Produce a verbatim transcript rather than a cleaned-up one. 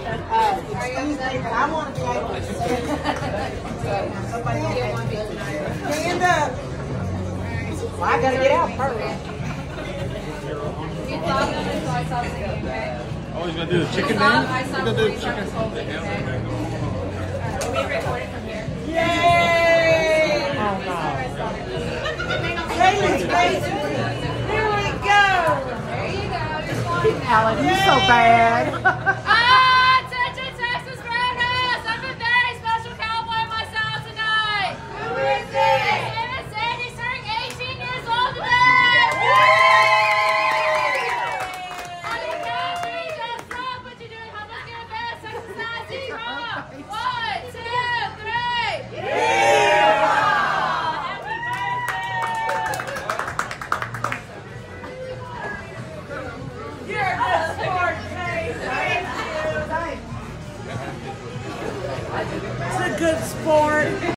Uh, excuse me, but I want to be able to stand. Somebody stand up. Well, I gotta get out first. Oh, he's gonna do the chicken now? He's gonna do the chicken. Yay! Oh no. Haley's face. Here we go. There you go. Alan, you're so bad. Ah, attention Texas Roadhouse! I'm a very special cowboy myself tonight. Who is it? His name is Zane. He's turning eighteen years old today. On your count, three, just drop what you're doing. Help us get a best exercise. Drop. One, two, three. Yeah! Happy birthday! You're a good sport, Jay. Thank you. It's a good sport.